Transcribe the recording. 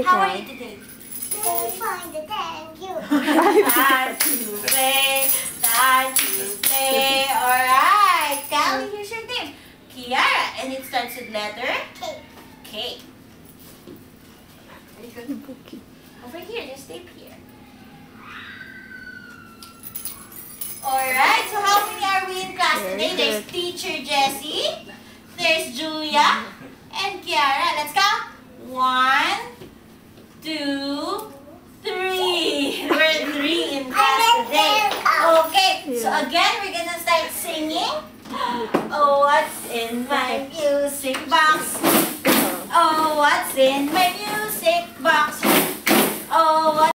How are you today? Find the thank you. Time to play. Time to play. Alright. Kalli, here's your name. Kiara. And it starts with letter K. K. Very good. Over here. Just tape here. Alright. So how many are we in class today? There's Teacher Jessie. There's Julia. And Kiara. Let's count. 1, 2, 3. We're 3 in class today. Okay, so again, we're gonna start singing. Oh, what's in my music box? Oh, what's in my music box? Oh,